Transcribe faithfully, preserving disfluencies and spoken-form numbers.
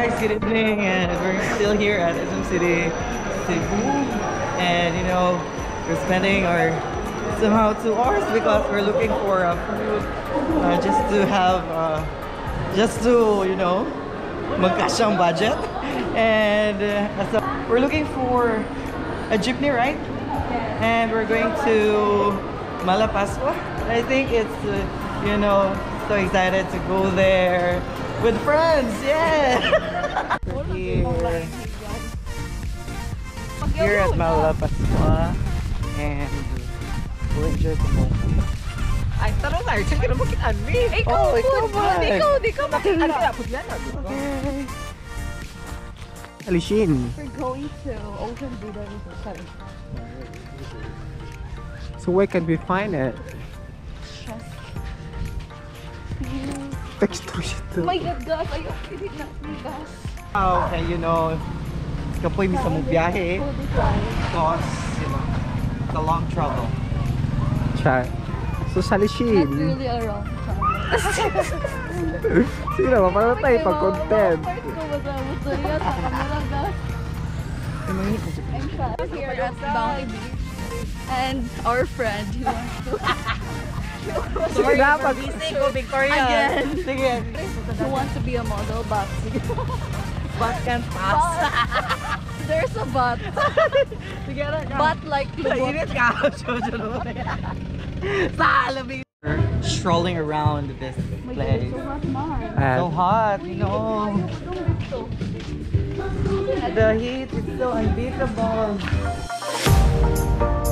guys, good evening, and we're still here at S M City, Cebu, and you know, we're spending our somehow two hours because we're looking for a food, uh, just to have, uh, just to, you know, magkasyang budget, and uh, so we're looking for a jeepney ride, and we're going to Malapascua. I think it's, uh, you know, so excited to go there with friends, yeah! here, here at Malapascua, and we'll enjoy the moment. Ay, tanong nga, saan ka na makitaan me? Ikaw, oh, ikaw ba? Ikaw, di ka makitaan. Ano, pudyan na. Alishin. We're going to Ocean Buddha Resort. So where can we find it? Texture siya to. Oh my god, guys! Ayaw, hindi na gas. Okay, you know, kapoy mi sa mong biyahe because, you know, it's a long travel. Chat. So sa Alishin. Not really a wrong Sige naman, para tayo pag-content. I'm here at Bounty Beach and our friend who wants to Sige na, pag-isig ko, Victoria. Again. Sige. who wants to be a model, but But can pass. there's a but. Sige na ka. But like lubot. Init ka. Sa alamig. Strolling around this place. So hot, man. And So hot, you know. The heat is so unbeatable.